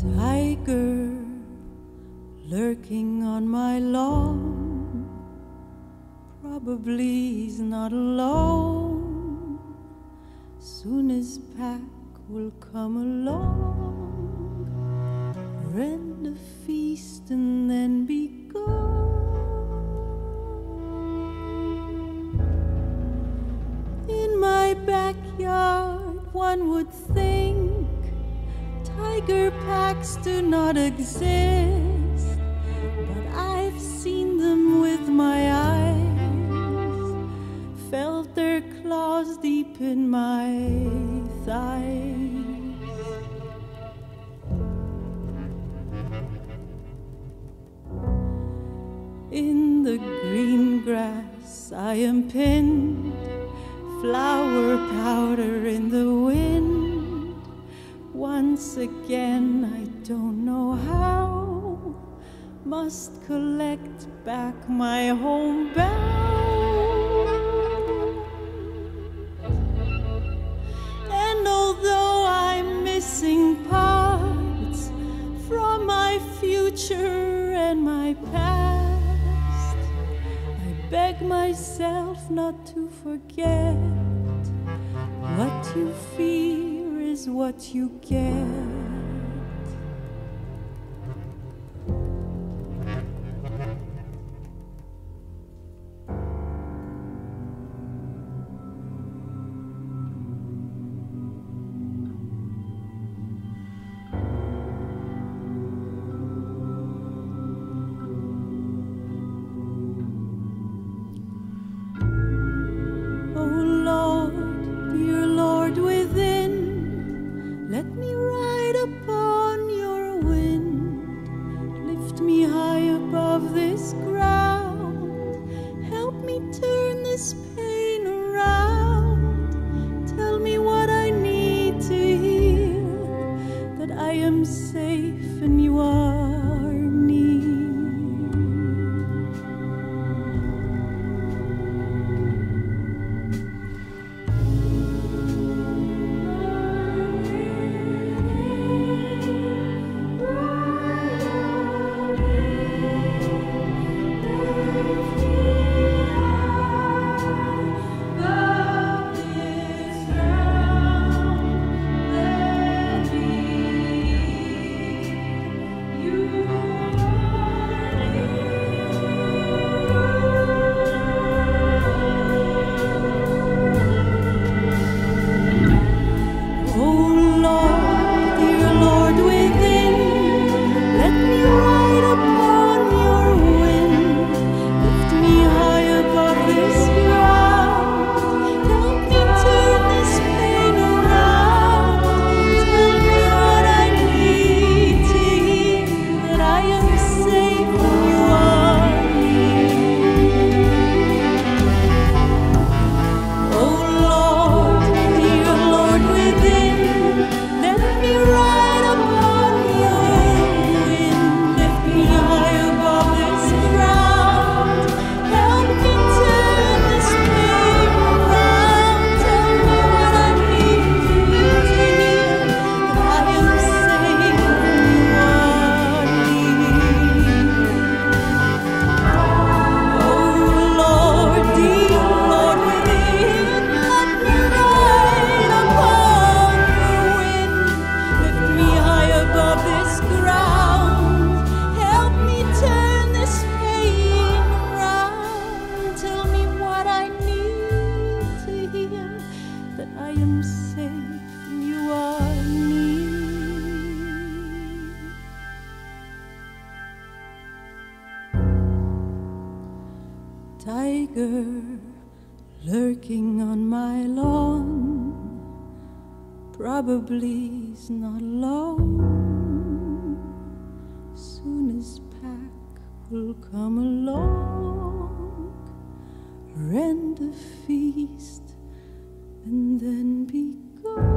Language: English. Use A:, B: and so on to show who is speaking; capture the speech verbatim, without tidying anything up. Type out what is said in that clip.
A: Tiger lurking on my lawn, probably he's not alone. Soon his pack will come along, rend a feast and then be gone. In my backyard one would think tiger packs do not exist, but I've seen them with my eyes, felt their claws deep in my thighs. In the green grass I am pinned, flower powder in the wind. Once again, I don't know how, must collect back my homebound. And although I'm missing parts from my future and my past, I beg myself not to forget what you fear is what you get. Probably he's not alone. Soon his pack will come along, rend a feast, and then be gone.